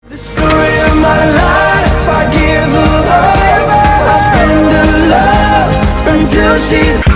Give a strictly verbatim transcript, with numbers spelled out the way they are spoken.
The story of my life, I give her up, I spend her love until she's